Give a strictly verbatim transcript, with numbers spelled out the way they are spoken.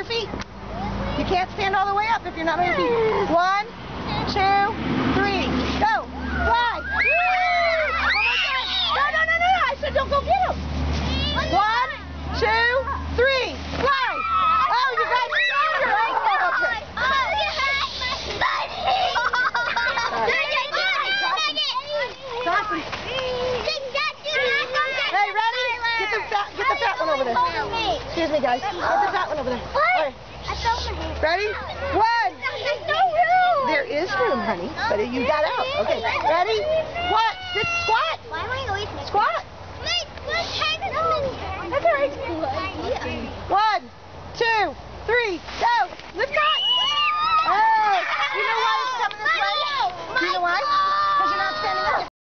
feet. You can't stand all the way up if you're not on your feet. One, two, three, go. Fly. Woo! Oh my God. No, no, no, no, no. I said don't go get him. One, two, three, fly. Oh, you guys are stronger. Okay. Hey, ready? Get the fat, get the fat one over there. Excuse me, guys. Get the fat one over there. Right. Ready? One. There is room, honey, but you got out. Okay. Ready? What? Sit squat.